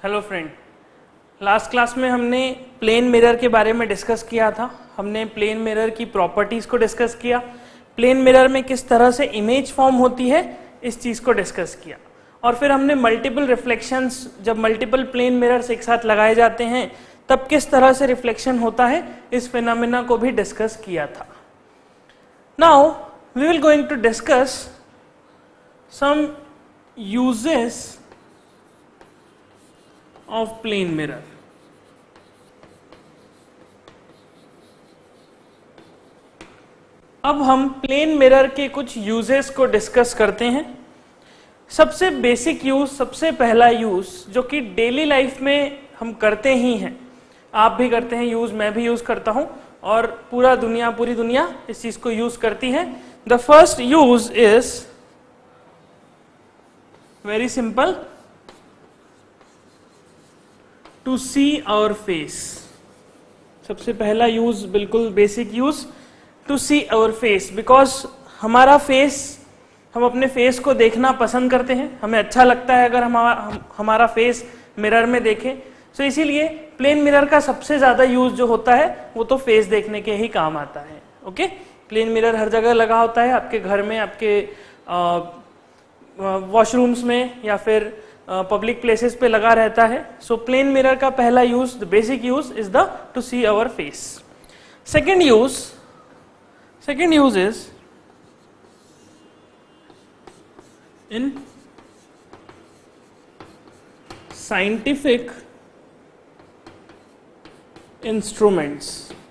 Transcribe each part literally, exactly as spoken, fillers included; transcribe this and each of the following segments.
Hello friend, last class में हमने plane mirror के बारे में डिस्कस किया था। हमने प्लेन मिरर की प्रॉपर्टीज को डिस्कस किया, प्लेन मिरर में किस तरह से इमेज फॉर्म होती है इस चीज को डिस्कस किया, और फिर हमने मल्टीपल रिफ्लेक्शंस, जब मल्टीपल प्लेन मिरर्स एक साथ लगाए जाते हैं तब किस तरह से रिफ्लेक्शन होता है इस फिनोमेना को भी डिस्कस किया था। Now we will going to discuss some uses of plane mirror. अब हम प्लेन मिरर के कुछ यूजेस को डिस्कस करते हैं। सबसे बेसिक यूज, सबसे पहला यूज जो कि डेली लाइफ में हम करते ही हैं, आप भी करते हैं यूज, मैं भी यूज करता हूं और पूरा दुनिया पूरी दुनिया इस चीज को यूज करती है। The first use is very simple, to see our face. सबसे पहला यूज, बिल्कुल basic use, to see our face, because हमारा फेस, हम अपने फेस को देखना पसंद करते हैं, हमें अच्छा लगता है अगर हमारा हम, हमारा फेस मिरर में देखें। सो so, इसीलिए प्लेन मिरर का सबसे ज्यादा यूज जो होता है वो तो फेस देखने के ही काम आता है। ओके, प्लेन मिरर हर जगह लगा होता है, आपके घर में, आपके वॉशरूम्स में या फिर पब्लिक uh, प्लेसेस पे लगा रहता है। सो प्लेन मिरर का पहला use, the basic use is the to see our face. Second use, second use is in scientific instruments.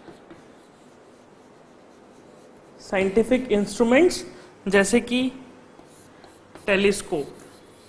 Scientific instruments जैसे कि telescope,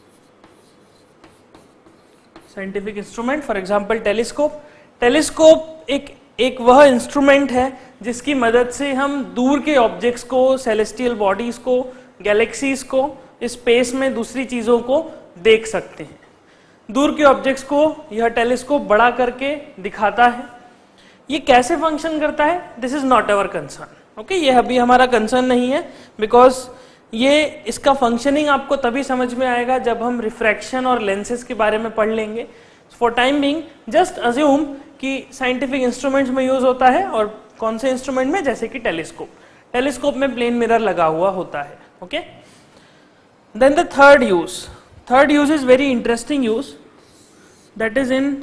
scientific instrument, for example telescope. Telescope एक एक वह इंस्ट्रूमेंट है जिसकी मदद से हम दूर के ऑब्जेक्ट्स को, सेलेस्टियल बॉडीज को, गैलेक्सीज को, स्पेस में दूसरी चीजों को देख सकते हैं। दूर के ऑब्जेक्ट्स को यह टेलीस्कोप बड़ा करके दिखाता है। ये कैसे फंक्शन करता है, this is not our concern. Okay, ये अभी हमारा कंसर्न नहीं है, बिकॉज ये इसका फंक्शनिंग आपको तभी समझ में आएगा जब हम रिफ्रैक्शन और लेंसेज के बारे में पढ़ लेंगे। For time being just assume कि साइंटिफिक इंस्ट्रूमेंट्स में यूज होता है, और कौन से इंस्ट्रूमेंट में, जैसे कि टेलीस्कोप। टेलीस्कोप में प्लेन मिरर लगा हुआ होता है। Okay, then the third use, third use is very interesting use, that is in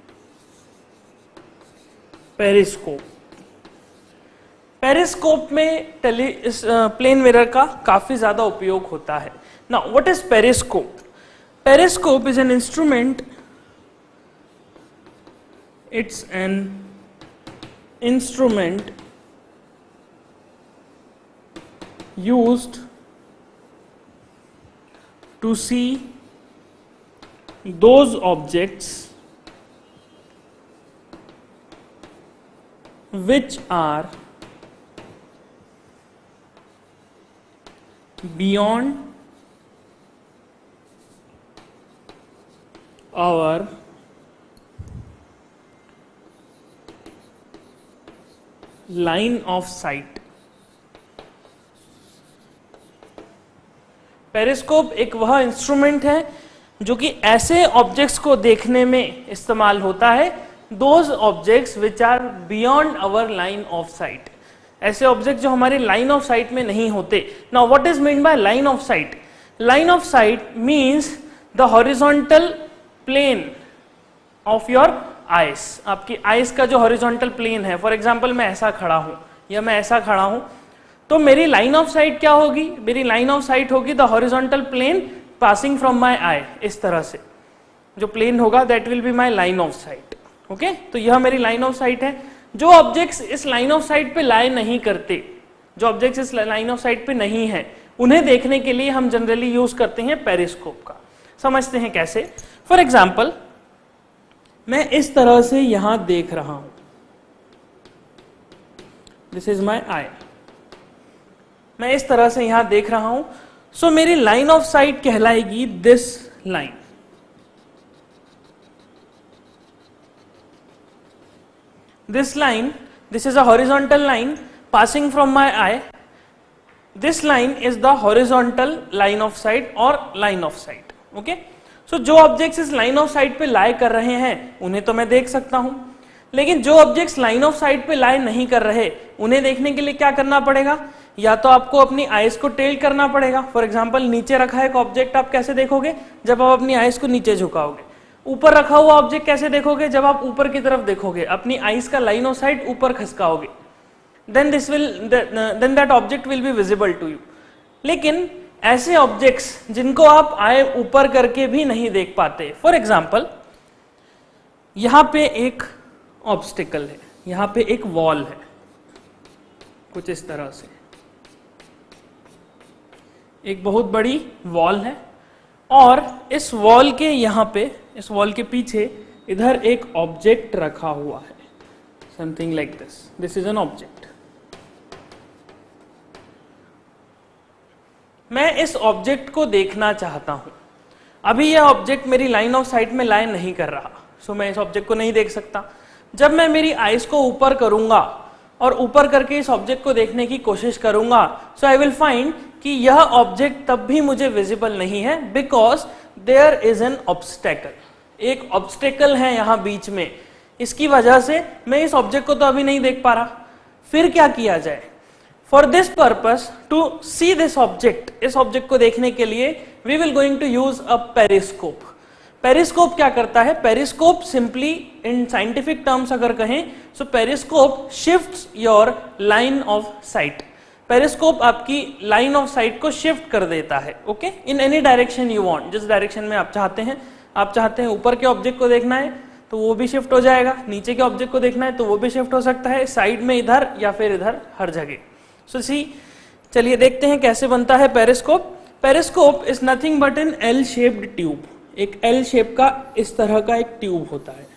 periscope. Periscope में टेली इस प्लेन मिरर का काफी ज्यादा उपयोग होता है। Now what is periscope? Periscope is an instrument, it's an instrument used to see those objects which are beyond our line of sight। Periscope एक वह इंस्ट्रूमेंट है जो कि ऐसे ऑब्जेक्ट्स को देखने में इस्तेमाल होता है, those objects which are beyond our line of sight, ऐसे ऑब्जेक्ट जो हमारे लाइन ऑफ साइट में नहीं होते। Now what is mean by line of sight? Line of sight means the horizontal plane of your eyes. आपकी eyes का जो horizontal plane है, फॉर एग्जाम्पल मैं ऐसा खड़ा हूं या मैं ऐसा खड़ा हूं, तो मेरी लाइन ऑफ साइट क्या होगी? मेरी लाइन ऑफ साइट होगी the horizontal plane passing from my eye. इस तरह से जो प्लेन होगा that will be my line of sight. Okay, तो यह मेरी लाइन ऑफ साइट है। जो ऑब्जेक्ट्स इस लाइन ऑफ साइट पे लाई नहीं करते, जो ऑब्जेक्ट्स इस लाइन ऑफ साइट पे नहीं है, उन्हें देखने के लिए हम जनरली यूज करते हैं पेरिस्कोप का। समझते हैं कैसे। फॉर एग्जाम्पल मैं इस तरह से यहां देख रहा हूं, दिस इज माई आई, मैं इस तरह से यहां देख रहा हूं। सो so, मेरी लाइन ऑफ साइट कहलाएगी this line. This line, this is a horizontal line passing from my eye. This line is the horizontal line of sight or line of sight. Okay. So so, जो objects इस line of sight पे lie कर रहे हैं उन्हें तो मैं देख सकता हूं, लेकिन जो ऑब्जेक्ट्स लाइन ऑफ साइट पे लाई नहीं कर रहे उन्हें देखने के लिए क्या करना पड़ेगा, या तो आपको अपनी आईज को टेल्ट करना पड़ेगा। फॉर एग्जांपल नीचे रखा है एक ऑब्जेक्ट, आप कैसे देखोगे, जब आप अपनी आईज को नीचे झुकाओगे। ऊपर रखा हुआ ऑब्जेक्ट कैसे देखोगे, जब आप ऊपर की तरफ देखोगे, अपनी आईज का लाइन ऑफ साइट ऊपर खसकाओगे, then this will then that object will be visible to you. लेकिन ऐसे ऑब्जेक्ट्स जिनको आप आए ऊपर करके भी नहीं देख पाते, फॉर एग्जाम्पल यहां पे एक ऑब्स्टिकल है, यहां पे एक वॉल है कुछ इस तरह से, एक बहुत बड़ी वॉल है, और इस वॉल के यहां पे, इस वॉल के पीछे इधर एक ऑब्जेक्ट रखा हुआ है, something like this, this is an object. मैं इस ऑब्जेक्ट को देखना चाहता हूं, अभी यह ऑब्जेक्ट मेरी लाइन ऑफ साइट में लाई नहीं कर रहा, सो मैं इस ऑब्जेक्ट को नहीं देख सकता। जब मैं मेरी आईज को ऊपर करूंगा और ऊपर करके इस ऑब्जेक्ट को देखने की कोशिश करूंगा, सो आई विल फाइंड कि यह ऑब्जेक्ट तब भी मुझे विजिबल नहीं है, because there is an obstacle, एक ऑब्स्टेकल है यहां बीच में, इसकी वजह से मैं इस ऑब्जेक्ट को तो अभी नहीं देख पा रहा। फिर क्या किया जाए, for this purpose to see this object, इस ऑब्जेक्ट को देखने के लिए we will going to use a periscope. Periscope क्या करता है, periscope simply in scientific terms अगर कहें, so periscope shifts your line of sight, periscope आपकी लाइन ऑफ साइट को शिफ्ट कर देता है, okay, in any direction you want, जिस डायरेक्शन में आप चाहते हैं। आप चाहते हैं ऊपर के ऑब्जेक्ट को देखना है तो वो भी शिफ्ट हो जाएगा, नीचे के ऑब्जेक्ट को देखना है तो वो भी शिफ्ट हो सकता है, साइड में इधर या फिर इधर, हर जगह। सो सी, चलिए देखते हैं कैसे बनता है periscope. Periscope is nothing but an L shaped tube, एक एल शेप का इस तरह का एक ट्यूब होता है,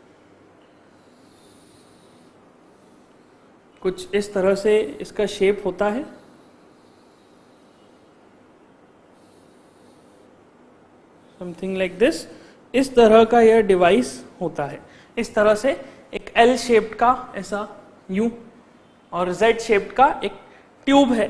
कुछ इस तरह से इसका शेप होता है। समथिंग लाइक दिस, इस तरह का यह डिवाइस होता है, इस तरह से एक एल शेप्ड का ऐसा यू और जेड शेप्ड का एक ट्यूब है।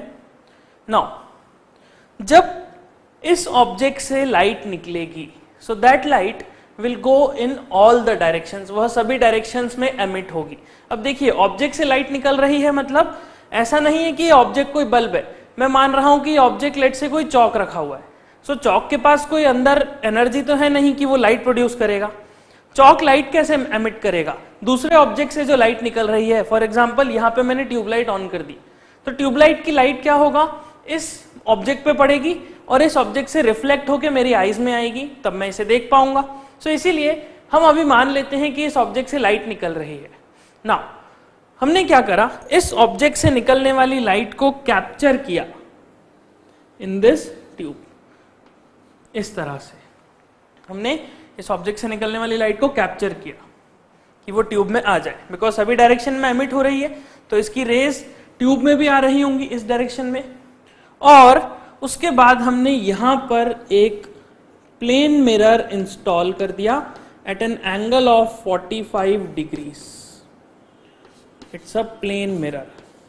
नाउ जब इस ऑब्जेक्ट से लाइट निकलेगी, so that light will go in all the directions, वह सभी डायरेक्शंस में एमिट होगी। अब देखिए ऑब्जेक्ट से लाइट निकल रही है, मतलब ऐसा नहीं है कि ऑब्जेक्ट कोई बल्ब है, मैं मान रहा हूं कि ऑब्जेक्ट लेट से कोई चौक रखा हुआ है, सो so, चौक के पास कोई अंदर एनर्जी तो है नहीं कि वो लाइट प्रोड्यूस करेगा। चौक लाइट कैसे एमिट करेगा, दूसरे ऑब्जेक्ट से जो लाइट निकल रही है, फॉर एग्जांपल यहाँ पे मैंने ट्यूबलाइट ऑन कर दी, तो ट्यूबलाइट की लाइट क्या होगा, इस ऑब्जेक्ट पे पड़ेगी और इस ऑब्जेक्ट से रिफ्लेक्ट होकर मेरी आईज में आएगी, तब मैं इसे देख पाऊंगा। सो so, इसीलिए हम अभी मान लेते हैं कि इस ऑब्जेक्ट से लाइट निकल रही है। ना हमने क्या करा, इस ऑब्जेक्ट से निकलने वाली लाइट को कैप्चर किया इन दिस ट्यूब, इस तरह से हमने इस ऑब्जेक्ट से निकलने वाली लाइट को कैप्चर किया कि वो ट्यूब में आ जाए, बिकॉज सभी डायरेक्शन में एमिट हो रही है तो इसकी रेज ट्यूब में भी आ रही होंगी इस डायरेक्शन में। और उसके बाद हमने यहां पर एक प्लेन मिरर इंस्टॉल कर दिया at an angle of forty five degrees, it's a plane mirror.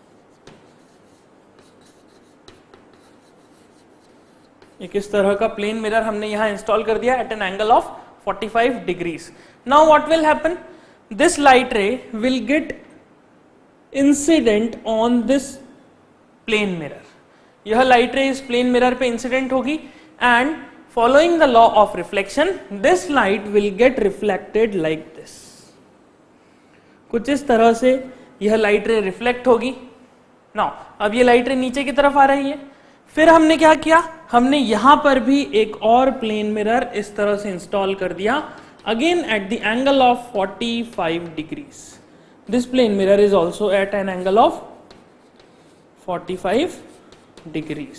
एक इस तरह का प्लेन मिरर हमने यहां इंस्टॉल कर दिया at an angle of forty five degrees. Now what will happen, this light ray will get incident on this plane mirror, यह light ray इस प्लेन मिरर पे इंसिडेंट होगी and following the law of reflection this light will get reflected like this, कुछ इस तरह से यह light रे रिफ्लेक्ट होगी। नाउ अब ये लाइट रे नीचे की तरफ आ रही है, फिर हमने क्या किया, हमने यहां पर भी एक और प्लेन मिरर इस तरह से इंस्टॉल कर दिया, again at the angle of forty five degrees. This plane mirror is also at an angle of forty five degrees,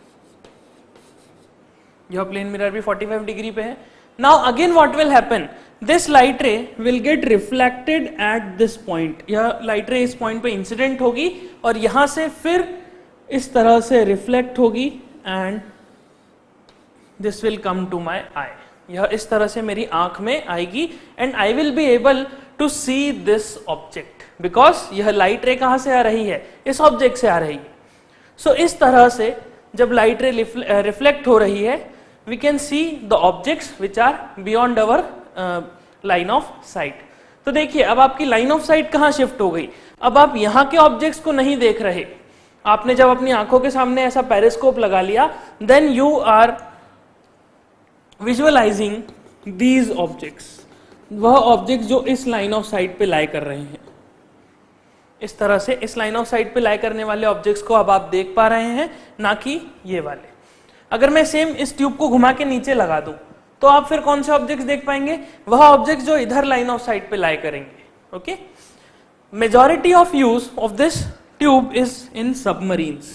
यह प्लेन मिरर भी फोर्टी फाइव डिग्री पे है। Now again what will happen, this light ray will get reflected at this point, यह light ray इस point पे incident होगी और यहां से फिर इस तरह से रिफ्लेक्ट होगी and this will come to my eye, यह इस तरह से मेरी आंख में आएगी and I will be able to see this object, because यह लाइट रे कहां से आ रही है, इस ऑब्जेक्ट से आ रही है। सो so, इस तरह से जब लाइट रे रिफ्लेक्ट हो रही है we can see the objects which are beyond our uh, line of sight. तो देखिए अब आपकी लाइन ऑफ साइट कहाँ शिफ्ट हो गई, अब आप यहाँ के ऑब्जेक्ट्स को नहीं देख रहे, आपने जब अपनी आंखों के सामने ऐसा पेरिस्कोप लगा लिया, then you are visualising these objects, वह ऑब्जेक्ट्स जो इस लाइन ऑफ साइट पे लाई कर रहे हैं, इस तरह से इस लाइन ऑफ साइट पे लाई करने वाले ऑब्जेक्ट्स को अब आप देख पा रहे हैं, ना कि ये वाले। अगर मैं सेम इस ट्यूब को घुमा के नीचे लगा दूं तो आप फिर कौन से ऑब्जेक्ट्स देख पाएंगे, वह ऑब्जेक्ट्स जो इधर लाइन ऑफ साइट पे लाई करेंगे। Okay, majority of use of this tube is in submarines.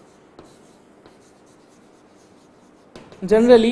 Generally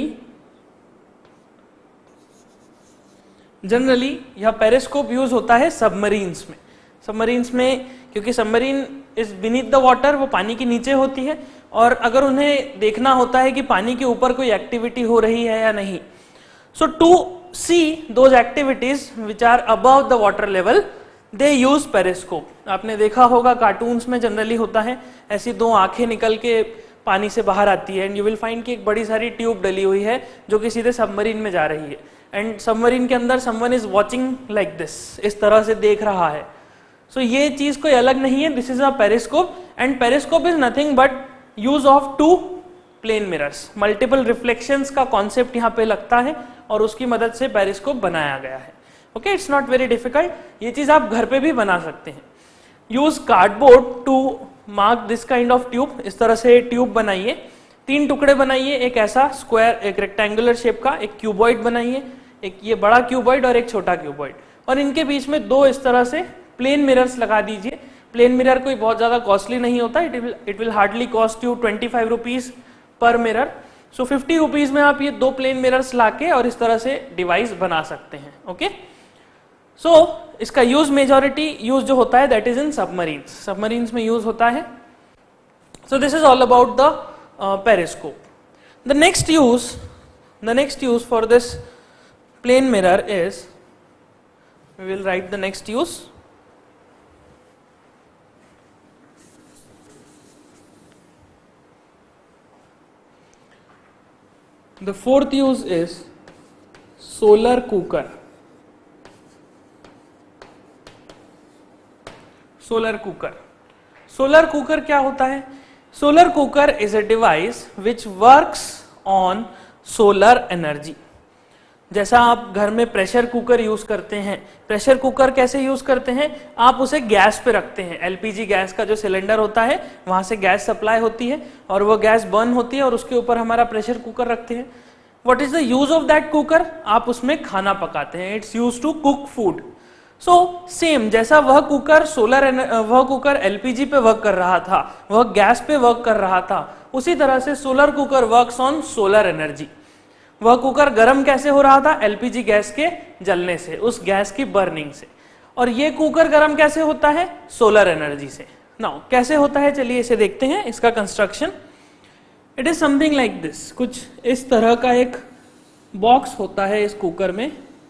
generally यह पेरिस्कोप यूज होता है सबमरीन्स में। सबमरीन्स में क्योंकि submarine is beneath the water, वो पानी के नीचे होती है, और अगर उन्हें देखना होता है कि पानी के ऊपर कोई एक्टिविटी हो रही है या नहीं, so to see those activities which are above the water level they use periscope. आपने देखा होगा कार्टून्स में जनरली होता है, ऐसी दो आंखें निकल के पानी से बाहर आती है, एंड यू विल फाइंड कि एक बड़ी सारी ट्यूब डली हुई है जो कि सीधे सबमरीन में जा रही है, एंड सबमरीन के अंदर someone is watching like this, इस तरह से देख रहा है। सो so, ये चीज कोई अलग नहीं है, this is a periscope, and periscope is nothing but use of two plane mirrors. Multiple reflections का कॉन्सेप्ट यहाँ पे लगता है और उसकी मदद से पेरिस्कोप बनाया गया है। Okay, it's not very difficult, ये चीज आप घर पे भी बना सकते हैं। Use cardboard to mark this kind of tube. इस तरह से ट्यूब बनाइए, तीन टुकड़े बनाइए, एक ऐसा स्क्वायर, एक रेक्टेंगुलर शेप का, एक क्यूबॉइड बनाइए, एक ये बड़ा क्यूबॉइड और एक छोटा क्यूबॉइड, और इनके बीच में दो इस तरह से प्लेन मिरर्स लगा दीजिए। प्लेन मिरर कोई बहुत ज्यादा कॉस्टली नहीं होता, it will it will hardly cost you twenty five rupees पर मिरर। सो फिफ्टी रुपीज में आप ये दो प्लेन मिरर्स लाके और इस तरह से डिवाइस बना सकते हैं। ओके, सो so, इसका यूज मेजॉरिटी यूज जो होता है that is in submarines, submarines में यूज होता है। So this is all about the periscope. The next use the next use for this plane mirror is, we will write the next use. The fourth use is solar cooker. Solar cooker. Solar cooker क्या होता है? Solar cooker is a device which works on solar energy. जैसा आप घर में pressure cooker use करते हैं, pressure cooker कैसे यूज करते हैं, आप उसे गैस पे रखते हैं, एलपीजी गैस का जो सिलेंडर होता है वहां से गैस सप्लाई होती है और वो गैस बर्न होती है और उसके ऊपर हमारा प्रेशर कुकर रखते हैं। What is the use of that cooker? आप उसमें खाना पकाते हैं, it's use to cook food. So same जैसा वह कुकर सोलर वह कुकर एलपीजी पे वर्क कर रहा था, वह गैस पे वर्क कर रहा था, उसी तरह से solar cooker works on solar energy. वह कुकर गर्म कैसे हो रहा था? एलपीजी गैस के जलने से, उस गैस की बर्निंग से। और ये कुकर गर्म कैसे होता है? सोलर एनर्जी से। नाउ कैसे होता है, चलिए इसे देखते हैं, इसका construction. It is something like this, कुछ इस तरह का एक बॉक्स होता है इस कुकर में।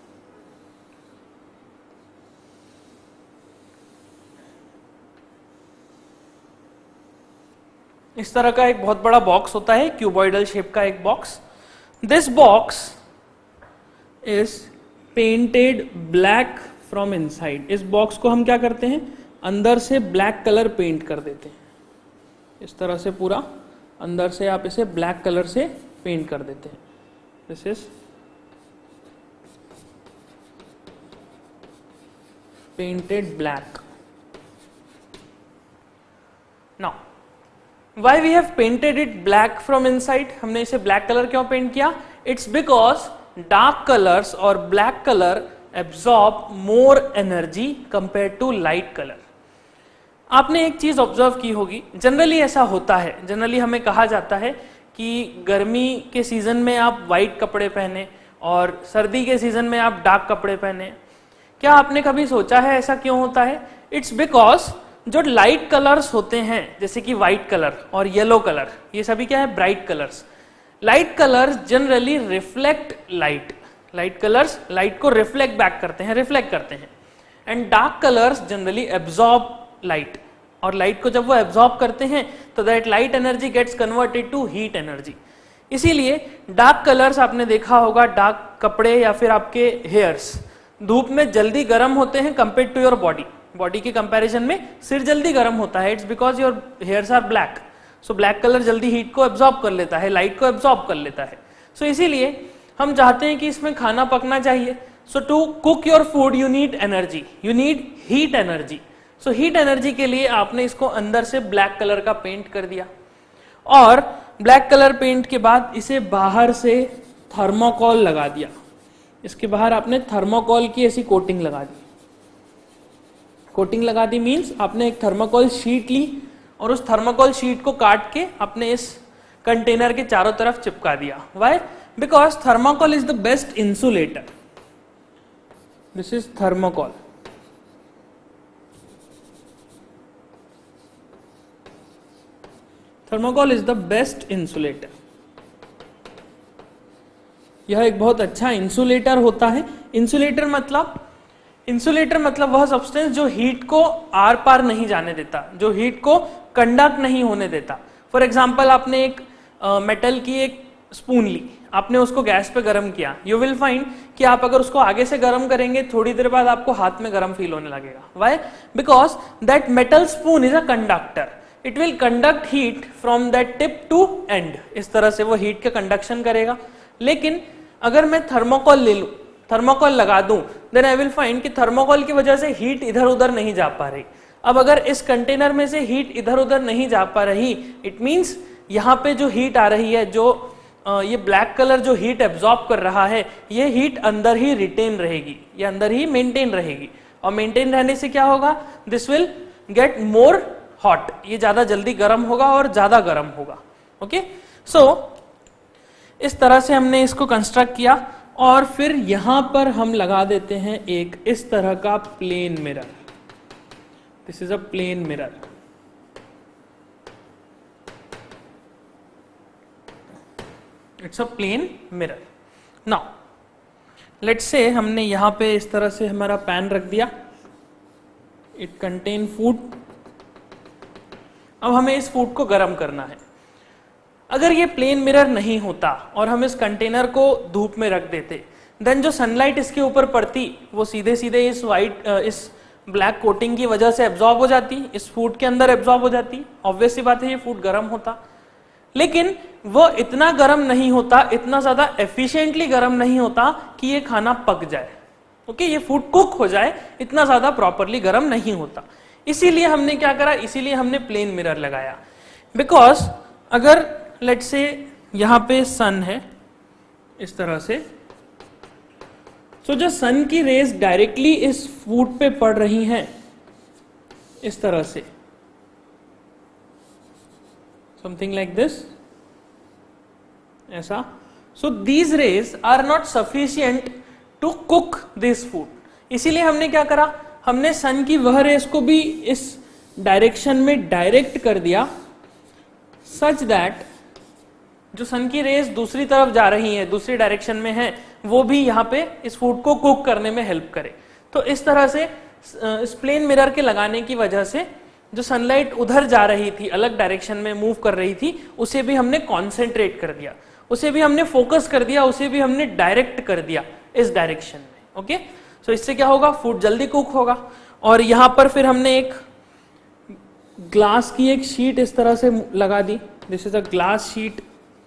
इस तरह का एक बहुत बड़ा बॉक्स होता है, क्यूबॉइडल शेप का एक box. This box is painted black from inside. इस बॉक्स को हम क्या करते हैं, अंदर से ब्लैक कलर पेंट कर देते हैं। इस तरह से पूरा अंदर से आप इसे ब्लैक कलर से पेंट कर देते हैं। This is painted black. Now Why we have painted it black from inside? हमने इसे ब्लैक कलर क्यों पेंट किया? It's because dark colors और black color absorb more energy compared to light color. आपने एक चीज ऑब्जर्व की होगी, जनरली ऐसा होता है, जनरली हमें कहा जाता है कि गर्मी के सीजन में आप व्हाइट कपड़े पहने और सर्दी के सीजन में आप डार्क कपड़े पहने। क्या आपने कभी सोचा है ऐसा क्यों होता है? इट्स बिकॉज जो लाइट कलर्स होते हैं जैसे कि व्हाइट कलर और येलो कलर, ये सभी क्या है? Bright colours. Light colours generally reflect light, light colours light को रिफ्लेक्ट बैक करते हैं, रिफ्लेक्ट करते हैं। And dark colours generally absorb light, और लाइट को जब वो एब्जॉर्ब करते हैं तो that light energy gets converted to heat energy. इसीलिए डार्क कलर्स आपने देखा होगा, डार्क कपड़े या फिर आपके हेयर्स धूप में जल्दी गर्म होते हैं compare to your body. Body के कंपैरिजन में सिर जल्दी गर्म होता है, it's because your hairs are black. So black colour जल्दी हीट को एब्जॉर्ब कर लेता है, लाइट को एब्जॉर्ब कर लेता है। सो so, इसीलिए हम चाहते हैं कि इसमें खाना पकना चाहिए। So to cook your food you need energy, you need heat energy. So heat energy के लिए आपने इसको अंदर से ब्लैक कलर का पेंट कर दिया, और ब्लैक कलर पेंट के बाद इसे बाहर से थर्मोकोल लगा दिया। इसके बाहर आपने थर्मोकोल की ऐसी कोटिंग लगा दी। कोटिंग लगा दी मींस आपने एक थर्मोकोल शीट ली और उस थर्मोकोल शीट को काट के आपने इस कंटेनर के चारों तरफ चिपका दिया। Why? Because thermocol is the best insulator. This is thermocol. Thermocol is the best insulator. यह एक बहुत अच्छा इंसुलेटर होता है। इंसुलेटर मतलब इंसुलेटर मतलब वह सब्सटेंस जो हीट को आर पार नहीं जाने देता, जो हीट को कंडक्ट नहीं होने देता। फॉर एग्जाम्पल आपने एक मेटल uh, की एक स्पून ली, आपने उसको गैस पे गर्म किया, यू विल फाइंड कि आप अगर उसको आगे से गर्म करेंगे थोड़ी देर बाद आपको हाथ में गर्म फील होने लगेगा। Why? Because that metal spoon is a conductor, it will conduct heat from that tip to end. इस तरह से वो हीट का कंडक्शन करेगा। लेकिन अगर मैं थर्मोकोल ले लूं, थर्मोकोल लगा दूं, देन आई विल फाइंड कि थर्मोकोल की वजह से हीट इधर उधर नहीं जा पा रही। अब अगर इस कंटेनर में से हीट इधर उधर नहीं जा पा रही, इट मींस यहाँ पे जो हीट आ रही है, जो आ, ये ब्लैक कलर जो हीट एब्जॉर्ब कर रहा है, ये हीट अंदर ही रिटेन रहेगी, ये अंदर ही मेंटेन रहेगी। और मेंटेन रहने से क्या होगा? This will get more hot, ये ज्यादा जल्दी गर्म होगा और ज्यादा गर्म होगा। ओके, सो इस तरह से हमने इसको कंस्ट्रक्ट किया और फिर यहां पर हम लगा देते हैं एक इस तरह का plane mirror. This is a plane mirror. It's a plane mirror. Now let's say हमने यहां पे इस तरह से हमारा पैन रख दिया, इट कंटेन फूड। अब हमें इस फूड को गर्म करना है। अगर ये प्लेन मिरर नहीं होता और हम इस कंटेनर को धूप में रख देते, देन जो सनलाइट इसके ऊपर पड़ती वो सीधे सीधे इस वाइट इस ब्लैक कोटिंग की वजह से एब्जॉर्ब हो जाती, इस फूड के अंदर एब्जॉर्ब हो जाती। ऑब्वियस सी बात है, ये फूड गर्म होता। लेकिन वो इतना गर्म नहीं होता, इतना ज्यादा एफिशिएंटली गर्म नहीं होता कि ये खाना पक जाए। ओके, ये फूड कुक हो जाए, इतना ज्यादा प्रॉपरली गर्म नहीं होता। इसीलिए हमने क्या करा, इसीलिए हमने प्लेन मिरर लगाया। बिकॉज अगर लेट्स से यहां पे सन है इस तरह से, सो so जो सन की रेज डायरेक्टली इस फूड पे पड़ रही हैं इस तरह से, समथिंग लाइक दिस, ऐसा। So these rays are not sufficient to cook this food. इसीलिए हमने क्या करा, हमने सन की वह रेस को भी इस डायरेक्शन में डायरेक्ट कर दिया, सच दैट जो सन की रेस दूसरी तरफ जा रही है, दूसरी डायरेक्शन में है, वो भी यहाँ पे इस फूड को कुक करने में हेल्प करे। तो इस तरह से इस प्लेन मिरर के लगाने की वजह से जो सनलाइट उधर जा रही थी, अलग डायरेक्शन में मूव कर रही थी, उसे भी हमने कॉन्सेंट्रेट कर दिया, उसे भी हमने फोकस कर दिया, उसे भी हमने डायरेक्ट कर दिया इस डायरेक्शन में। ओके, सो इससे क्या होगा, फूड जल्दी कुक होगा। और यहां पर फिर हमने एक ग्लास की एक शीट इस तरह से लगा दी। This is a glass sheet.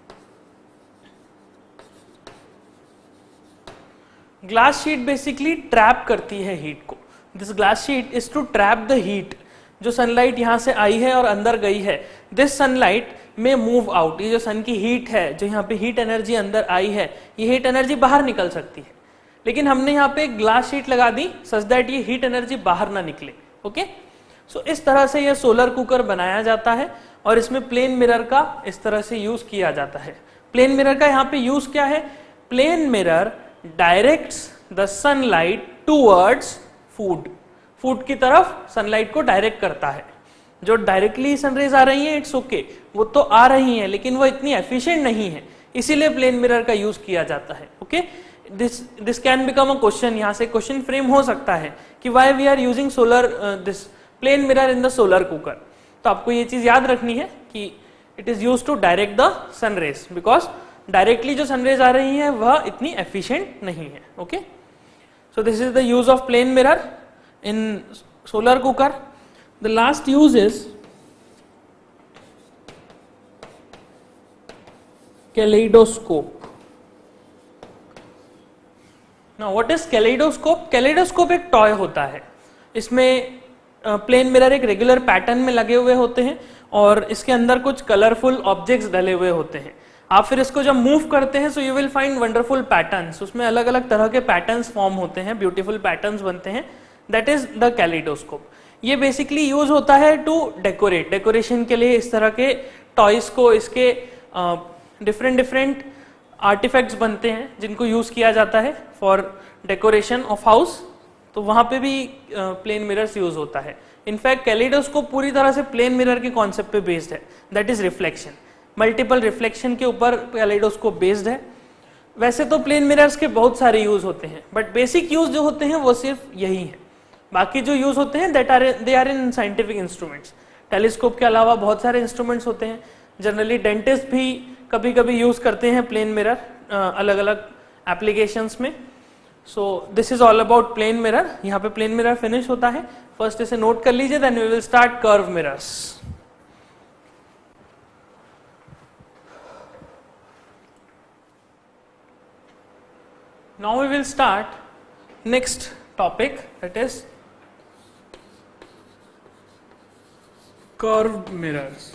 Glass sheet basically trap करती है हीट को। This glass sheet is to trap the heat. जो सनलाइट यहां से आई है और अंदर गई है, this sunlight may move out. ये जो सन की हीट है, जो यहाँ पे हीट एनर्जी अंदर आई है, ये हीट एनर्जी बाहर निकल सकती है, लेकिन हमने यहाँ पे ग्लास शीट लगा दी सच दैट ये हीट एनर्जी बाहर ना निकले। ओके, सो इस तरह से ये सोलर कुकर बनाया जाता है और इसमें प्लेन मिरर का इस तरह से यूज किया जाता है। प्लेन मिरर का यहाँ पे यूज क्या है, plane mirror directs the sunlight towards food. Food की तरफ सनलाइट को डायरेक्ट करता है। जो डायरेक्टली सनरेज आ रही है, इट्स ओके, वो तो आ रही है, लेकिन वो इतनी एफिशिएंट नहीं है, इसीलिए प्लेन मिरर का यूज किया जाता है। Okay, this this can become a question. यहाँ से क्वेश्चन फ्रेम हो सकता है कि why we are using solar this plane mirror in the solar cooker. तो आपको ये चीज याद रखनी है कि it is use to direct the sun rays, because directly जो सनरेज आ रही है वह इतनी एफिशिएंट नहीं है. Okay, so this is the use of plane mirror in solar cooker. The last use is kaleidoscope. Now what is kaleidoscope? Kaleidoscope एक toy होता है. इसमें प्लेन uh, मिरर एक रेगुलर पैटर्न में लगे हुए होते हैं और इसके अंदर कुछ कलरफुल ऑब्जेक्ट्स डले हुए होते हैं. आप फिर इसको जब मूव करते हैं so you will find wonderful patterns. उसमें अलग अलग तरह के पैटर्न्स फॉर्म होते हैं, ब्यूटीफुल पैटर्न्स बनते हैं. That is the kaleidoscope. ये बेसिकली यूज होता है टू डेकोरेट, डेकोरेशन के लिए इस तरह के टॉयज को, इसके डिफरेंट डिफरेंट आर्टिफैक्ट्स बनते हैं जिनको यूज किया जाता है फॉर डेकोरेशन ऑफ हाउस. तो वहां पे भी प्लेन मिरर्स यूज होता है. इनफैक्ट कैलेडोस्कोप पूरी तरह से प्लेन मिरर के कॉन्सेप्ट पे बेस्ड है. That is reflection, multiple reflection के ऊपर कैलेडोस्कोप बेस्ड है. वैसे तो प्लेन मिरर्स के बहुत सारे यूज होते हैं, बट बेसिक यूज जो होते हैं वो सिर्फ यही है. बाकी जो यूज होते हैं that are they are in scientific instruments. Telescope के अलावा बहुत सारे इंस्ट्रूमेंट्स होते हैं. जनरली डेंटिस्ट भी कभी कभी यूज करते हैं प्लेन मिरर अलग अलग एप्लीकेशंस में. So this is all about plane mirror. यहाँ पे प्लेन मिरर फिनिश होता है. फर्स्ट इसे नोट कर लीजिए, then we will start curve mirrors. Now we will start next topic, that is curved mirrors.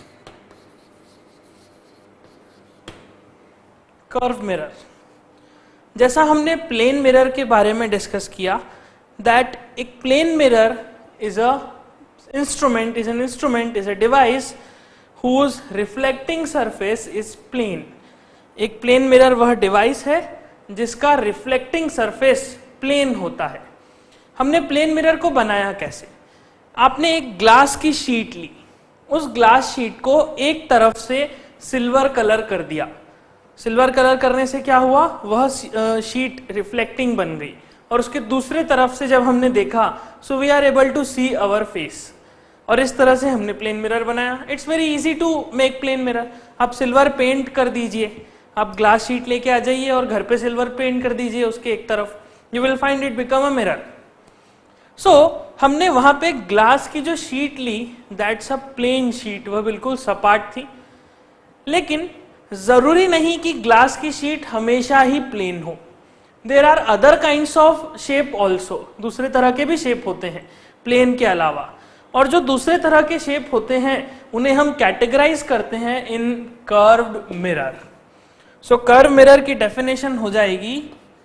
Curve mirror, जैसा हमने प्लेन मिरर के बारे में डिस्कस किया, दैट एक plane mirror is a instrument is an instrument is a device whose reflecting surface is plane. एक plane mirror वह device है जिसका रिफ्लेक्टिंग सरफेस प्लेन होता है. हमने प्लेन मिरर को बनाया कैसे? आपने एक ग्लास की शीट ली, उस ग्लास शीट को एक तरफ से सिल्वर कलर कर दिया. सिल्वर कलर करने से क्या हुआ? वह शीट रिफ्लेक्टिंग बन गई. और उसके दूसरे तरफ से जब हमने देखा, so we are able to see our face. और इस तरह से हमने प्लेन मिरर बनाया. It's very easy to make plane mirror. आप सिल्वर पेंट कर दीजिए, आप ग्लास शीट लेके आ जाइए और घर पे सिल्वर पेंट कर दीजिए उसके एक तरफ, you will find it become a mirror. So हमने वहां पे ग्लास की जो शीट ली, दैट्स अ प्लेन शीट, वह बिल्कुल सपाट थी. लेकिन जरूरी नहीं कि ग्लास की शीट हमेशा ही प्लेन हो. There are other kinds of shape also. दूसरे तरह के भी शेप होते हैं प्लेन के अलावा. और जो दूसरे तरह के शेप होते हैं उन्हें हम कैटेगराइज करते हैं in curved mirror. So curve mirror की डेफिनेशन हो जाएगी,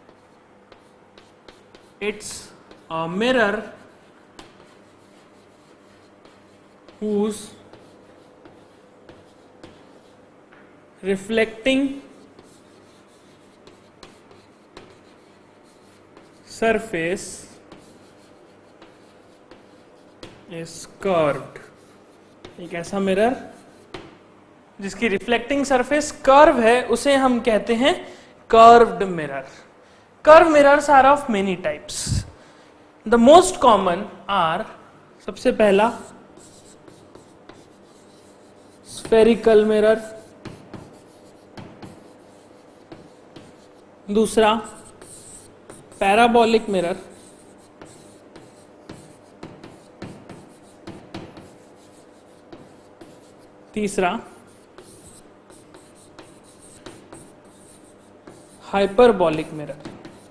it's a mirror whose reflecting surface is curved. एक ऐसा मिरर जिसकी रिफ्लेक्टिंग सरफेस कर्व है उसे हम कहते हैं curved mirror. Curve mirrors are of many types. The most common are, सबसे पहला स्फेरिकल मिरर, दूसरा पैराबोलिक मिरर, तीसरा hyperbolic mirror,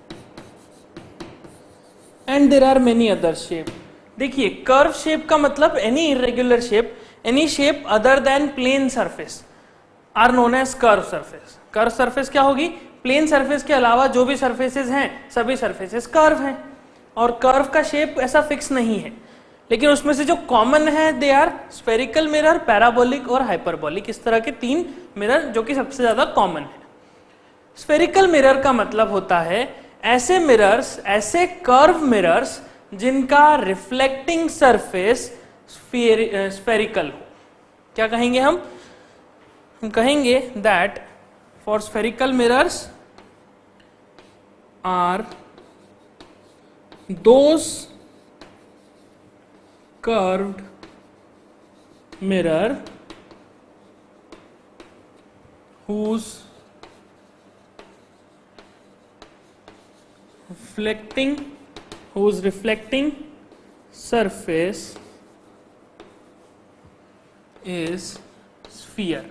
and there are many other shape. देखिए, कर्व शेप का मतलब any irregular shape, any shape other than plane surface are known as curve surface. Curve surface क्या होगी? Plane surface के अलावा जो भी सरफेसेस हैं सभी सरफेसेस कर्व हैं. और कर्व का शेप ऐसा फिक्स नहीं है, लेकिन उसमें से जो कॉमन है they are spherical mirror, parabolic और हाइपरबोलिक. इस तरह के तीन मिरर जो कि सबसे ज्यादा कॉमन है. स्फेरिकल मिरर का मतलब होता है ऐसे मिरर्स, ऐसे कर्व मिरर्स जिनका रिफ्लेक्टिंग सरफेस स्फेरिकल हो. क्या कहेंगे हम? हम कहेंगे that for spherical mirrors are those curved mirror whose reflecting whose reflecting surface is sphere.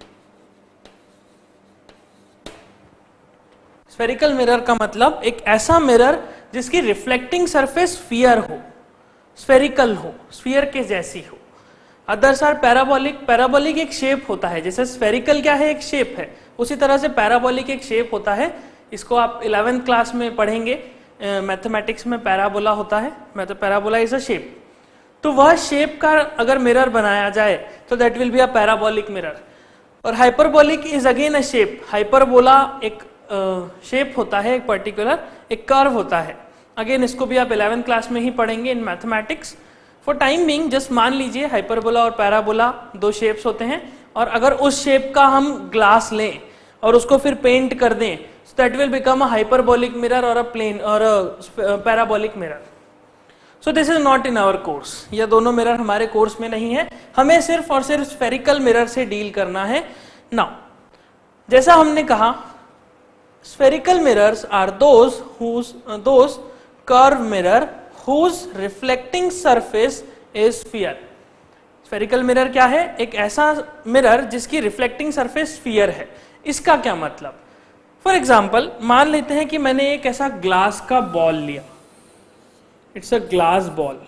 Spherical mirror का मतलब एक ऐसा मिरर जिसकी रिफ्लेक्टिंग सरफेस स्फीयर हो, स्फेरिकल हो, स्फीयर के जैसी हो। Others are parabolic. पैराबोलिक एक शेप होता है, जैसे स्फेरिकल क्या है, एक शेप है, उसी तरह से पैराबोलिक एक शेप होता है। इसको आप इलेवेंथ क्लास में पढ़ेंगे, मैथमेटिक्स में पैराबोला होता है, मतलब पैराबोला इज अ शेप। तो वह शेप का अगर मिरर बनाया जाए तो that will be a parabolic mirror. और hyperbolic is again a shape. Hyperbola एक शेप uh, होता है, एक पर्टिकुलर एक कर्व होता है। अगेन इसको भी आप इलेवेंथ क्लास में ही पढ़ेंगे in mathematics. For time being just मान लीजिए हाइपरबोला और पैराबोला दो शेप्स होते हैं, और अगर उस शेप का हम ग्लास लें और उसको फिर पेंट कर दें, so that will become a hyperbolic mirror or a plane or a parabolic mirror. So this is not in our course. यह दोनों मिरर हमारे कोर्स में नहीं है, हमें सिर्फ और सिर्फ स्फेरिकल मिरर से डील करना है। नाउ जैसा हमने कहा, spherical mirrors are those whose uh, those curved mirror whose reflecting surface is sphere. Spherical mirror क्या है? एक ऐसा मिरर जिसकी रिफ्लेक्टिंग सरफेस स्फीयर है। इसका क्या मतलब? फॉर एग्जाम्पल मान लेते हैं कि मैंने एक ऐसा ग्लास का बॉल लिया, इट्स अ ग्लास बॉल।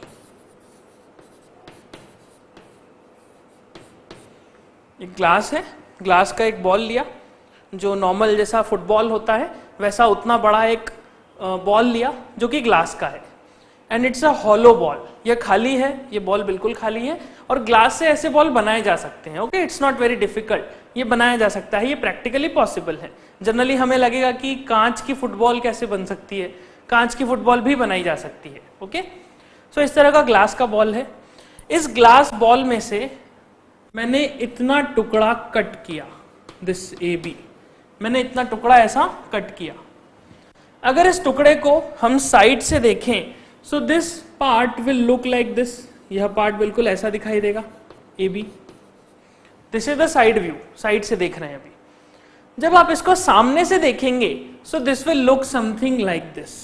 एक ग्लास है, ग्लास का एक बॉल लिया, जो नॉर्मल जैसा फुटबॉल होता है वैसा उतना बड़ा एक बॉल लिया जो कि ग्लास का है, and it's a hollow ball. यह खाली है, ये बॉल बिल्कुल खाली है, और ग्लास से ऐसे बॉल बनाए जा सकते हैं। Okay, it's not very difficult, ये बनाया जा सकता है, ये प्रैक्टिकली पॉसिबल है। जनरली हमें लगेगा कि कांच की फुटबॉल कैसे बन सकती है, कांच की फुटबॉल भी बनाई जा सकती है। ओके, सो इस तरह का ग्लास का बॉल है। इस ग्लास बॉल में से मैंने इतना टुकड़ा कट किया, दिस ए बी, मैंने इतना टुकड़ा ऐसा कट किया। अगर इस टुकड़े को हम साइड से देखें, so this part will look like this, यह पार्ट बिल्कुल ऐसा दिखाई देगा, A B. This is the side view, side से देख रहे हैं अभी। जब आप इसको सामने से देखेंगे, so this will look something like this.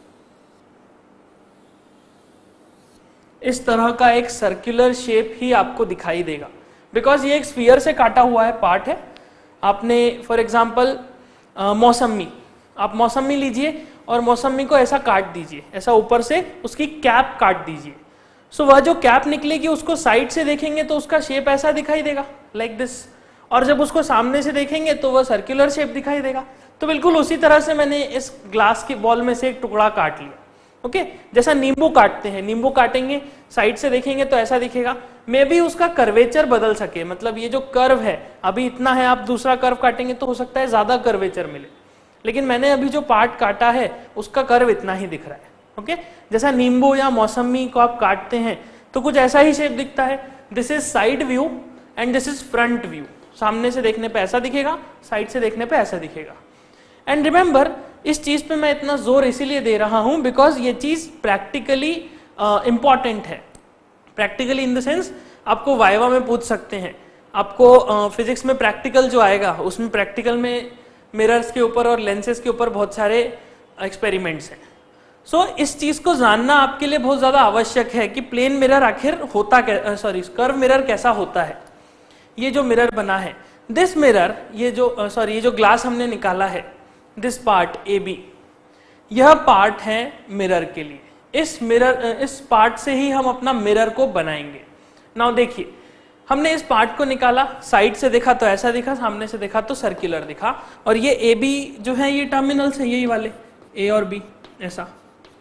इस तरह का एक सर्कुलर शेप ही आपको दिखाई देगा, बिकॉज ये एक स्फीयर से काटा हुआ है पार्ट है। आपने फॉर एग्जाम्पल मौसमी, आप मौसमी लीजिए और मौसमी को ऐसा काट दीजिए, ऐसा ऊपर से उसकी कैप काट दीजिए। सो so, वह जो कैप निकलेगी उसको साइड से देखेंगे तो उसका शेप ऐसा दिखाई देगा लाइक like दिस, और जब उसको सामने से देखेंगे तो वह सर्कुलर शेप दिखाई देगा। तो बिल्कुल उसी तरह से मैंने इस ग्लास की बॉल में से एक टुकड़ा काट लिया। Okay okay? जैसा नींबू काटते हैं, नींबू काटेंगे साइड से देखेंगे तो ऐसा दिखेगा। मे भी उसका कर्वेचर बदल सके, मतलब ये जो कर्व है अभी इतना है, आप दूसरा कर्व काटेंगे तो हो सकता है ज्यादा कर्वेचर मिले, लेकिन मैंने अभी जो पार्ट काटा है उसका कर्व इतना ही दिख रहा है। Okay okay? जैसा नींबू या मौसमी को आप काटते हैं तो कुछ ऐसा ही शेप दिखता है। This is side view and this is front view. सामने से देखने पे ऐसा दिखेगा, साइड से देखने पे ऐसा दिखेगा। एंड रिमेंबर, इस चीज पे मैं इतना जोर इसीलिए दे रहा हूं बिकॉज ये चीज प्रैक्टिकली इंपॉर्टेंट है। प्रैक्टिकली इन द सेंस आपको वाइवा में पूछ सकते हैं, आपको फिजिक्स uh, में प्रैक्टिकल जो आएगा उसमें प्रैक्टिकल में मिरर्स के ऊपर और लेंसेज के ऊपर बहुत सारे एक्सपेरिमेंट्स हैं। सो so, इस चीज को जानना आपके लिए बहुत ज्यादा आवश्यक है कि प्लेन मिरर आखिर होता क्या, सॉरी कर्व मिरर कैसा होता है। ये जो मिरर बना है, दिस मिरर, ये जो सॉरी ये जो ग्लास हमने निकाला है, दिस पार्ट ए बी, यह पार्ट है मिरर के लिए। इस मिरर इस पार्ट से ही हम अपना मिरर को बनाएंगे। नाउ देखिए, हमने इस पार्ट को निकाला, साइड से देखा तो ऐसा दिखा, सामने से देखा तो सर्कुलर दिखा, और ये ए बी जो है ये टर्मिनल्स है, यही वाले ए और बी ऐसा।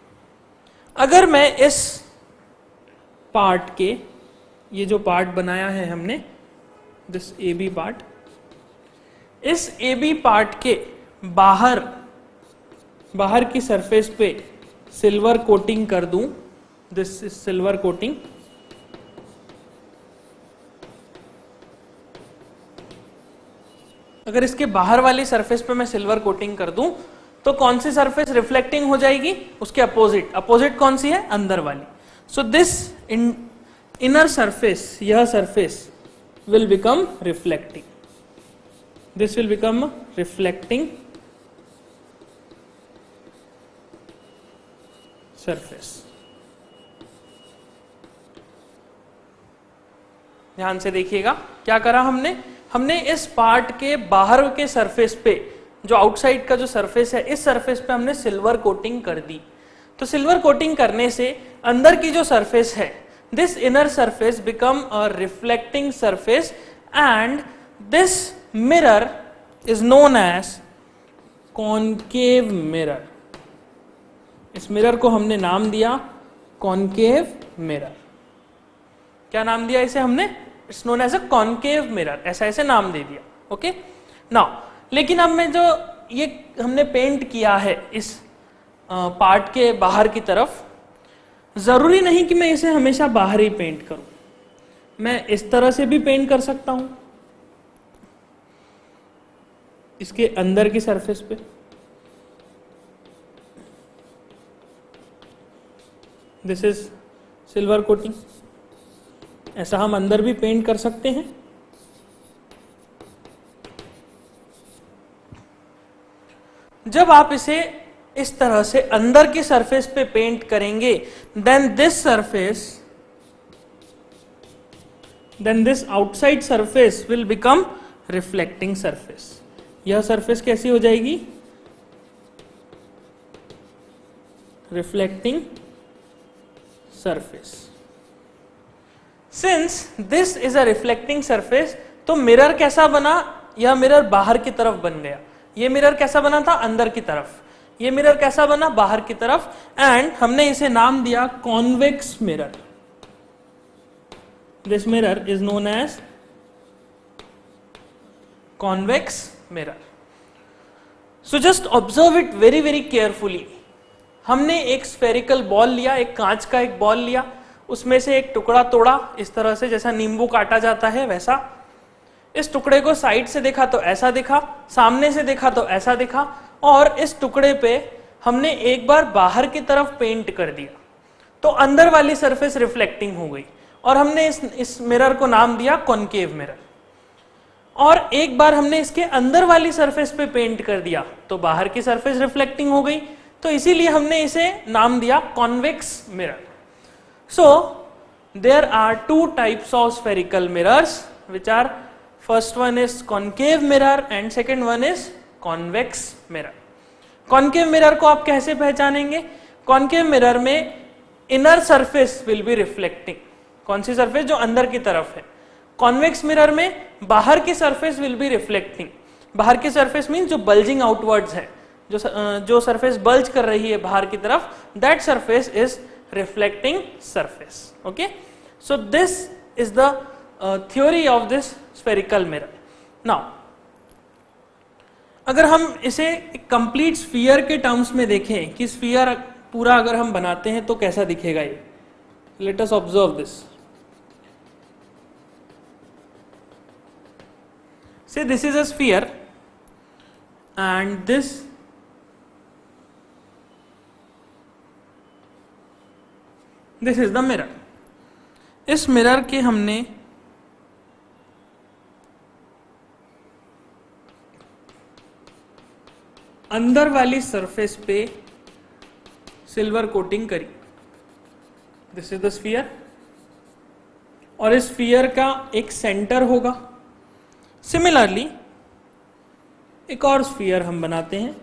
अगर मैं इस पार्ट के, ये जो पार्ट बनाया है हमने, दिस ए बी पार्ट, इस ए बी पार्ट के बाहर बाहर की सरफेस पे सिल्वर कोटिंग कर दूं, दिस इज सिल्वर कोटिंग, अगर इसके बाहर वाली सरफेस पे मैं सिल्वर कोटिंग कर दूं तो कौन सी सरफेस रिफ्लेक्टिंग हो जाएगी? उसके अपोजिट। अपोजिट कौन सी है? अंदर वाली। So this in inner surface, यह surface will become reflecting, this will become reflecting surface. ध्यान से देखिएगा क्या करा हमने, हमने इस पार्ट के बाहर के सरफेस पे, जो आउटसाइड का जो सरफेस है, इस सरफेस पे हमने सिल्वर कोटिंग कर दी। तो सिल्वर कोटिंग करने से अंदर की जो सरफेस है, this inner surface become a reflecting surface and this mirror is known as concave mirror. इस मिरर को हमने नाम दिया कॉनकेव मिरर। क्या नाम दिया इसे हमने? It's known as a concave mirror, ऐसा ऐसे नाम दे दिया। ओके नाउ, लेकिन अब मैं जो ये हमने पेंट किया है इस पार्ट के बाहर की तरफ, जरूरी नहीं कि मैं इसे हमेशा बाहर ही पेंट करूं, मैं इस तरह से भी पेंट कर सकता हूं, इसके अंदर की सरफेस पे। दिस इज सिल्वर कोटिंग, ऐसा हम अंदर भी पेंट कर सकते हैं। जब आप इसे इस तरह से अंदर की सरफेस पे पेंट करेंगे, then this surface then this outside surface will become reflecting surface. यह सरफेस कैसी हो जाएगी? Reflecting surface. Since this is a reflecting surface, तो मिरर कैसा बना? यह मिरर बाहर की तरफ बन गया। ये मिरर कैसा बना था? अंदर की तरफ। ये मिरर कैसा बना? बाहर की तरफ। एंड हमने इसे नाम दिया convex mirror. This mirror is known as convex mirror. So just observe it very very carefully. हमने एक स्फेरिकल बॉल लिया, एक कांच का एक बॉल लिया, उसमें से एक टुकड़ा तोड़ा इस तरह से, जैसा नींबू काटा जाता है वैसा। इस टुकड़े को साइड से देखा तो ऐसा दिखा, सामने से देखा तो ऐसा दिखा, और इस टुकड़े पे हमने एक बार बाहर की तरफ पेंट कर दिया, तो अंदर वाली सरफेस रिफ्लेक्टिंग हो गई, और हमने इस इस मिरर को नाम दिया कॉनकेव मिरर। और एक बार हमने इसके अंदर वाली सरफेस पे पेंट कर दिया, तो बाहर की सरफेस रिफ्लेक्टिंग हो गई, तो इसीलिए हमने इसे नाम दिया convex mirror. So there are two types of spherical mirrors, which are first one is concave mirror and second one is convex mirror. Concave mirror को आप कैसे पहचानेंगे? Concave mirror में inner surface will be reflecting. कौन सी surface? जो अंदर की तरफ है। Convex mirror में बाहर की सरफेस will be reflecting. बाहर की सरफेस मीन्स जो bulging outwards है, जो जो सरफेस बल्ज कर रही है बाहर की तरफ, that surface is reflecting surface. Okay, so this is the uh, theory of this spherical mirror. Now अगर हम इसे एक कंप्लीट स्फीयर के टर्म्स में देखें कि स्फीयर पूरा अगर हम बनाते हैं तो कैसा दिखेगा ये, let us observe this. Say this is a sphere and this this is the mirror. इस मिरर के हमने अंदर वाली सरफेस पे सिल्वर कोटिंग करी। दिस इज द स्फीयर, और इस स्फीयर का एक सेंटर होगा। सिमिलरली एक और स्फीयर हम बनाते हैं।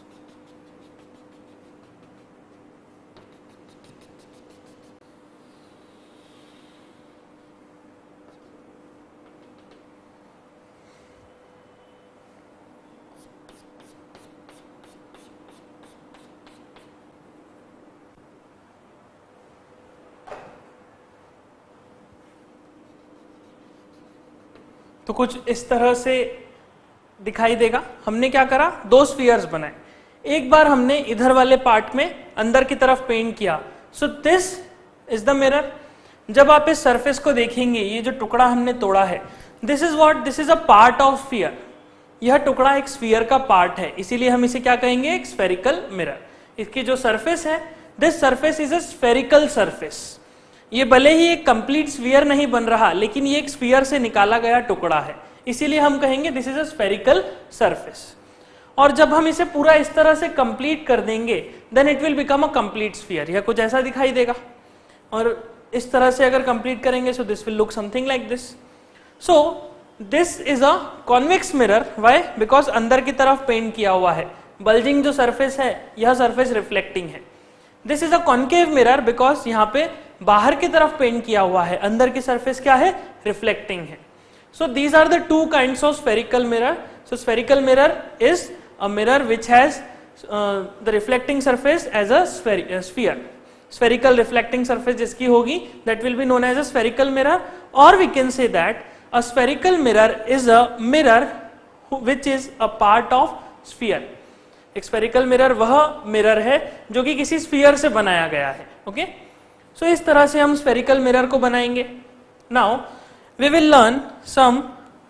तो कुछ इस तरह से दिखाई देगा। हमने क्या करा? दो स्फीयर्स बनाए। एक बार हमने इधर वाले पार्ट में अंदर की तरफ पेंट किया। So this is the mirror. जब आप इस सरफेस को देखेंगे, ये जो टुकड़ा हमने तोड़ा है, this is what, this is a part of sphere. यह टुकड़ा एक स्फीयर का पार्ट है, इसीलिए हम इसे क्या कहेंगे? एक स्फेरिकल मिरर। इसकी जो सरफेस है, this surface is a spherical surface. ये भले ही एक कंप्लीट स्फीयर नहीं बन रहा, लेकिन ये एक स्फीयर से निकाला गया टुकड़ा है, इसीलिए हम कहेंगे this is a spherical surface. और जब हम इसे पूरा इस तरह से कंप्लीट कर देंगे then it will become a complete sphere. यह कुछ ऐसा दिखाई देगा, और इस तरह से अगर कंप्लीट करेंगे so this will look something like this. So this is a convex mirror, why? Because अंदर की तरफ पेंट किया हुआ है, बल्जिंग जो सरफेस है यह सरफेस रिफ्लेक्टिंग है। This is a concave mirror because यहाँ पे बाहर की तरफ पेंट किया हुआ है, अंदर की सरफेस क्या है? रिफ्लेक्टिंग है। So these are the two kinds of spherical mirror. So spherical mirror is a mirror which has the reflecting surface as a sphere. Spherical reflecting surface जिसकी होगी that will be known as a spherical mirror, or we can say that a spherical mirror is a mirror which is a part of sphere। एक spherical mirror वह mirror है जो कि किसी sphere से बनाया गया है। ओके, सो इस तरह से हम स्फेरिकल मिरर को बनाएंगे। Now we will learn some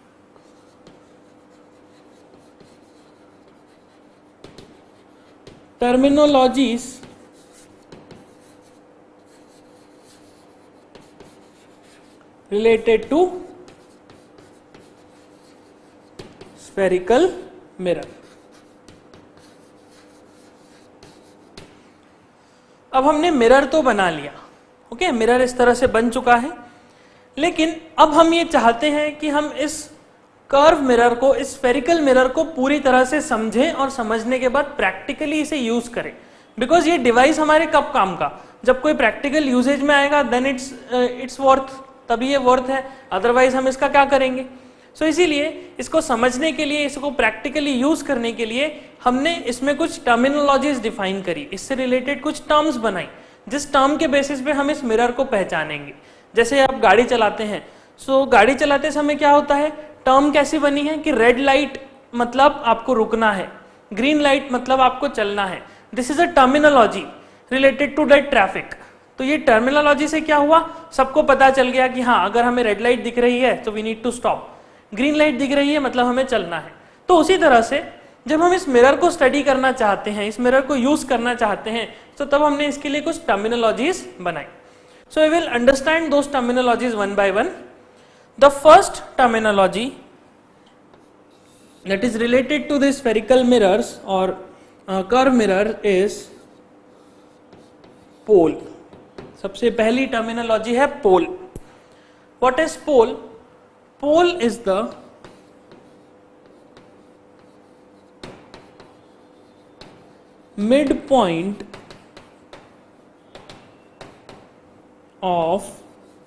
terminologies related to spherical mirror। अब हमने मिरर तो बना लिया, ओके okay? मिरर इस तरह से बन चुका है, लेकिन अब हम ये चाहते हैं कि हम इस कर्व मिरर को, इस स्फेरिकल मिरर को पूरी तरह से समझें और समझने के बाद प्रैक्टिकली इसे यूज करें। बिकॉज ये डिवाइस हमारे कब काम का? जब कोई प्रैक्टिकल यूजेज में आएगा देन इट्स इट्स वर्थ, तभी ये वर्थ है, अदरवाइज हम इसका क्या करेंगे? सो so, इसीलिए इसको समझने के लिए, इसको प्रैक्टिकली यूज करने के लिए हमने इसमें कुछ टर्मिनोलॉजीज डिफाइन करी, इससे रिलेटेड कुछ टर्म्स बनाई, जिस टर्म के बेसिस पे हम इस मिरर को पहचानेंगे। जैसे आप गाड़ी चलाते हैं, सो so, गाड़ी चलाते समय क्या होता है? टर्म कैसी बनी है कि रेड लाइट मतलब आपको रुकना है, ग्रीन लाइट मतलब आपको चलना है। This is a terminology related to that traffic. तो ये टर्मिनोलॉजी से क्या हुआ? सबको पता चल गया कि हाँ, अगर हमें रेड लाइट दिख रही है तो we need to stop, green light दिख रही है मतलब हमें चलना है। तो उसी तरह से जब हम इस मिरर को स्टडी करना चाहते हैं, इस मिरर को यूज करना चाहते हैं, तो तब हमने इसके लिए कुछ टर्मिनोलॉजीज बनाई। So we will understand those terminologies one by one. The first terminology that is related to the spherical mirrors और कर्व मिरर इज पोल। सबसे पहली टर्मिनोलॉजी है pole. What is pole? Pole is the mid point of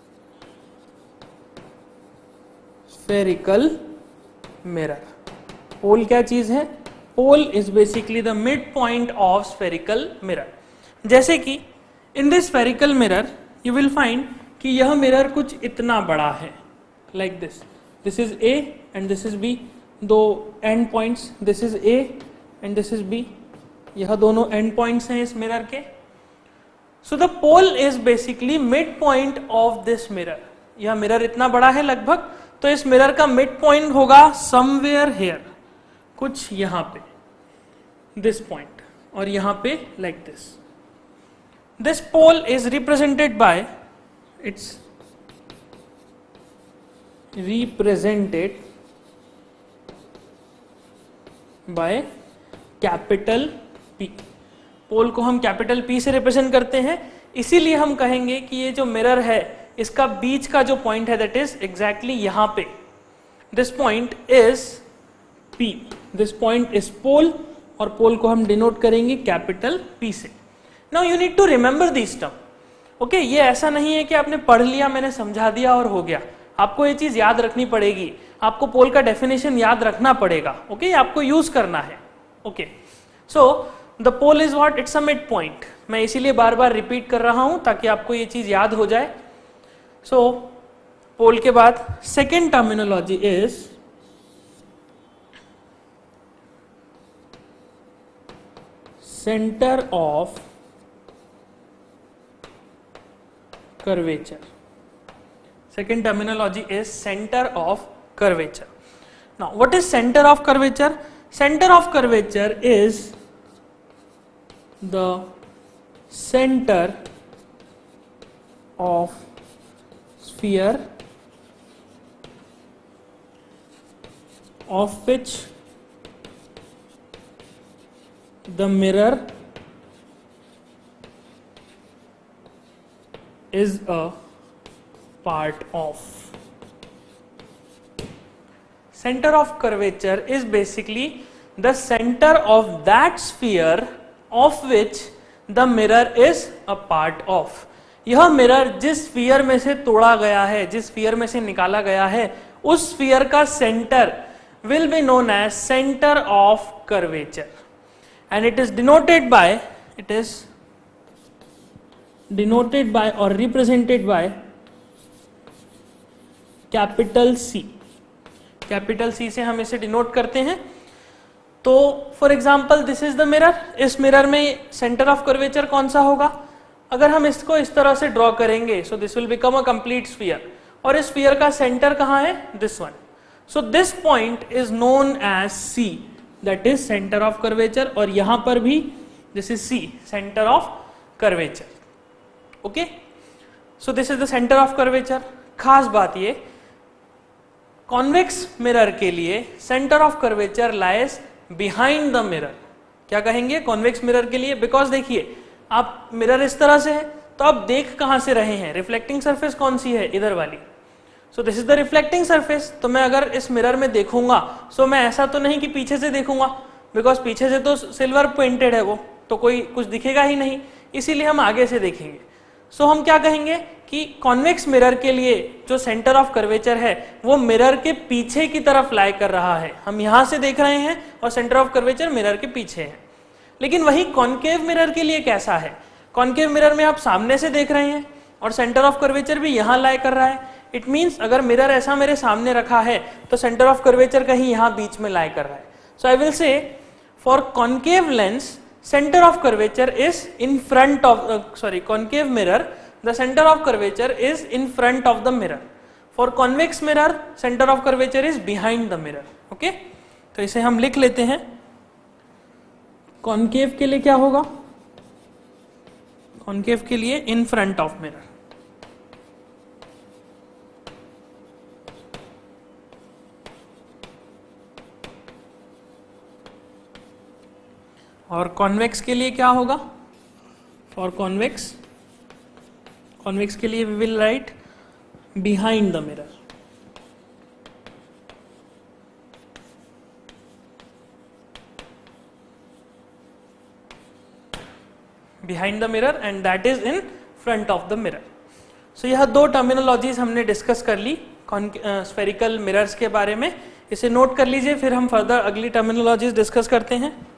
spherical mirror. Pole क्या चीज है? Pole is basically the mid point of spherical mirror. जैसे कि in this spherical mirror you will find कि यह मिरर कुछ इतना बड़ा है, like this. This is A and this is B, दो end points, this is A and this is B, यह दोनों एंड पॉइंट्स हैं इस मिरर के। So the pole is basically mid point of this mirror. यह mirror इतना बड़ा है लगभग, तो इस मिरर का मिड पॉइंट होगा समवेयर हेयर, कुछ यहां पे, दिस पॉइंट, और यहां पे like this. This pole is represented by, it's represented by capital P। Pole को हम कैपिटल P से रिप्रेजेंट करते हैं, इसीलिए हम कहेंगे कि ये जो मिरर है इसका बीच का जो पॉइंट है दैट इज एग्जैक्टली यहां पे। This point is P, this point is pole, और पोल को हम डिनोट करेंगे कैपिटल P से। Now you need to remember this term, okay. ये ऐसा नहीं है कि आपने पढ़ लिया, मैंने समझा दिया और हो गया। आपको ये चीज याद रखनी पड़ेगी, आपको पोल का डेफिनेशन याद रखना पड़ेगा, ओके okay? आपको यूज करना है, okay. So the pole is what? It's a mid point. मैं इसीलिए बार बार रिपीट कर रहा हूं ताकि आपको ये चीज याद हो जाए। सो so, पोल के बाद second terminology is centre of curvature। Second terminology is center of curvature। Now what is center of curvature? Center of curvature is the center of sphere of which the mirror is a part of. Center of curvature is basically the center of that sphere of which the mirror is a part of. यह mirror जिस sphere में से तोड़ा गया है, जिस sphere में से निकाला गया है, उस स्फीयर का centre will be known as center of curvature, and it is denoted by it is denoted by or represented by capital C. Capital C से हम इसे डिनोट करते हैं. तो for example this is the mirror. इस mirror में centre of curvature कौन सा होगा? अगर हम इसको इस तरह से ड्रॉ करेंगे, so this will become a complete sphere, और इस स्फीयर का सेंटर कहाँ है? This one. So this point is known as C, that is centre of curvature. और यहां पर भी this is C, centre of curvature. Okay, so this is the centre of curvature. खास बात ये, कॉन्वेक्स मिरर के लिए centre of curvature lies behind the mirror. क्या कहेंगे कॉन्वेक्स मिरर के लिए? बिकॉज देखिए, आप मिरर इस तरह से है तो आप देख कहां से रहे हैं? रिफ्लेक्टिंग सरफेस कौन सी है? इधर वाली. So this is the reflecting surface. तो मैं अगर इस मिरर में देखूंगा, सो so मैं ऐसा तो नहीं कि पीछे से देखूंगा, बिकॉज पीछे से तो सिल्वर पेंटेड है वो, तो कोई कुछ दिखेगा ही नहीं, इसीलिए हम आगे से देखेंगे. सो so, हम क्या कहेंगे कि कॉन्वेक्स मिरर के लिए जो सेंटर ऑफ कर्वेचर है वो मिरर के पीछे की तरफ लाई कर रहा है. हम यहां से देख रहे हैं और सेंटर ऑफ कर्वेचर मिरर के पीछे है. लेकिन वही कॉन्केव मिरर के लिए कैसा है? कॉन्केव मिरर में आप सामने से देख रहे हैं और सेंटर ऑफ कर्वेचर भी यहां लाई कर रहा है. इट मीन्स अगर मिरर ऐसा मेरे सामने रखा है तो सेंटर ऑफ कर्वेचर कहीं यहां बीच में लाई कर रहा है. So I will say for concave lens center of curvature is in front of uh, sorry concave mirror, the center of curvature is in front of the mirror. For convex mirror center of curvature is behind the mirror. okay, तो इसे हम लिख लेते हैं. Concave के लिए क्या होगा? कॉन्केव के लिए in front of mirror. और कॉन्वेक्स के लिए क्या होगा? फॉर कॉन्वेक्स कॉन्वेक्स के लिए we will write behind the mirror. Behind the mirror and that is in front of the mirror. So यह दो टर्मिनोलॉजीज हमने डिस्कस कर ली स्फेरिकल मिरर्स के बारे में. इसे नोट कर लीजिए, फिर हम फर्दर अगली टर्मिनोलॉजीज डिस्कस करते हैं.